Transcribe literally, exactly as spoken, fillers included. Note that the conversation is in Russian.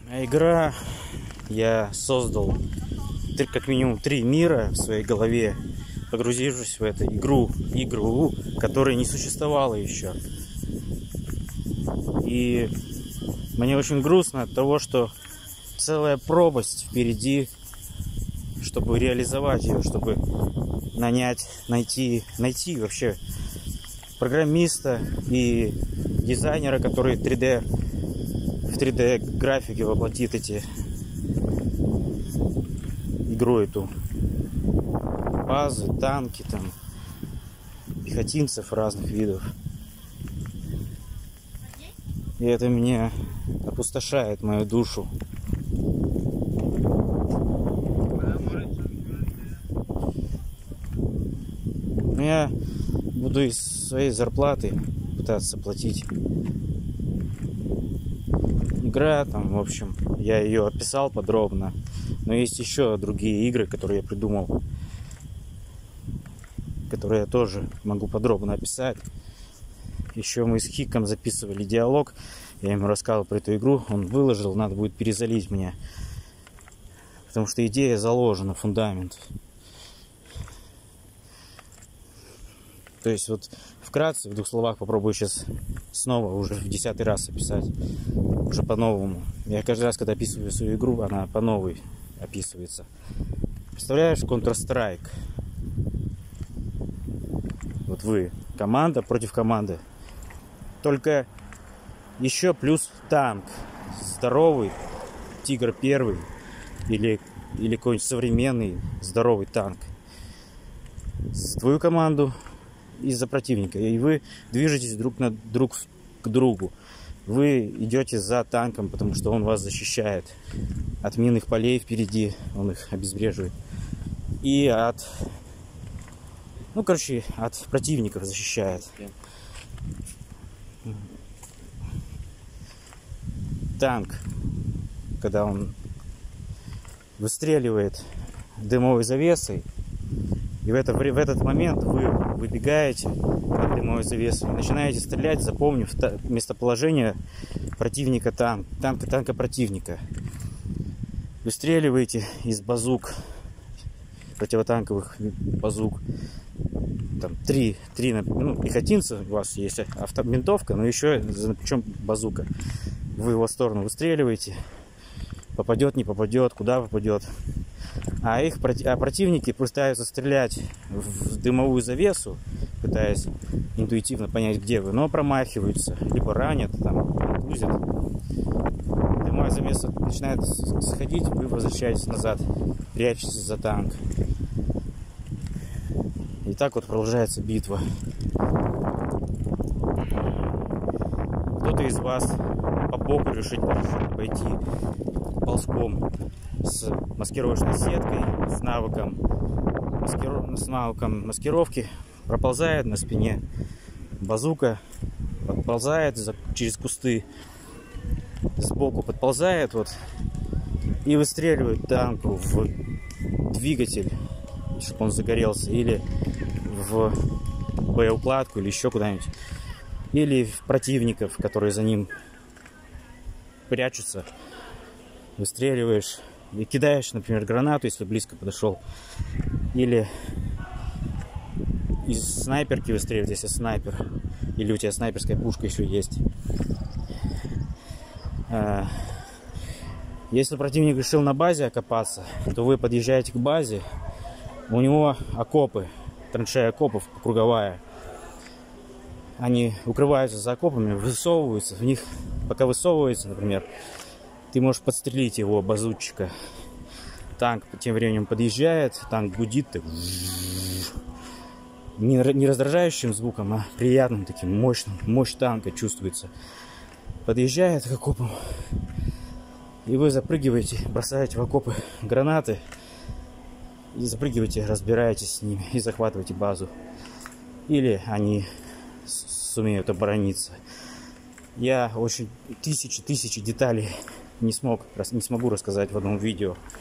Игра, я создал как минимум три мира в своей голове, погрузившись в эту игру, игру, которая не существовала еще. И мне очень грустно от того, что целая пропасть впереди, чтобы реализовать ее, чтобы нанять, найти, найти вообще программиста и дизайнера, который три дэ в три дэ графике воплотит эти игру эту. Базы, танки, там, пехотинцев разных видов. И это меня опустошает мою душу. Я буду из своей зарплаты пытаться платить. Игра, там, в общем, я ее описал подробно. Но есть еще другие игры, которые я придумал, которые я тоже могу подробно описать. Еще мы с Хиком записывали диалог. Я ему рассказывал про эту игру. Он выложил, надо будет перезалить мне. Потому что идея заложена, фундамент. То есть вот вкратце, в двух словах попробую сейчас снова уже в десятый раз описать. Уже по-новому. Я каждый раз, когда описываю свою игру, она по новой описывается. Представляешь, Counter-Strike. Вот вы, команда против команды. Только еще плюс танк. Здоровый Тигр первый. Или, или какой-нибудь современный здоровый танк. С твою команду и за противника. И вы движетесь друг, на, друг к другу. Вы идете за танком, потому что он вас защищает от минных полей впереди. Он их обезвреживает. И от... Ну, короче, от противников защищает. Танк, когда он выстреливает дымовой завесой, и в, это, в этот момент вы выбегаете от дымовой завесы и начинаете стрелять, запомнив местоположение противника танк, танка, танка противника. Выстреливаете из базук, противотанковых базук. Там три, три ну, пехотинца, у вас есть автоментовка, но еще причем базука. Вы его в сторону выстреливаете, попадет, не попадет, куда попадет. А их а противники пытаются стрелять в дымовую завесу, пытаясь интуитивно понять, где вы, но промахиваются, либо ранят, там, грузят. Дымовая завеса начинает сходить, вы возвращаетесь назад, прячетесь за танк. И так вот продолжается битва. Кто-то из вас по боку решит, решит пойти ползком с маскировочной сеткой, с навыком, маскиров... с навыком маскировки, проползает на спине базука, подползает за... через кусты, сбоку подползает вот и выстреливает танку в двигатель, чтобы он загорелся, или в боеукладку, или еще куда-нибудь, или в противников, которые за ним прячутся. Выстреливаешь и кидаешь, например, гранату, если близко подошел, или из снайперки выстреливать, если снайпер, или у тебя снайперская пушка еще есть. Если противник решил на базе окопаться, то вы подъезжаете к базе, у него окопы, траншея окопов круговая. Они укрываются за окопами, высовываются в них. Пока высовывается, например, ты можешь подстрелить его, базутчика. Танк тем временем подъезжает, танк гудит так, не раздражающим звуком, а приятным таким, мощным. Мощь танка чувствуется. Подъезжает к окопам, и вы запрыгиваете, бросаете в окопы гранаты, и запрыгиваете, разбираетесь с ними и захватываете базу. Или они сумеют оборониться. Я очень тысячи-тысячи деталей не смог, не смогу рассказать в одном видео.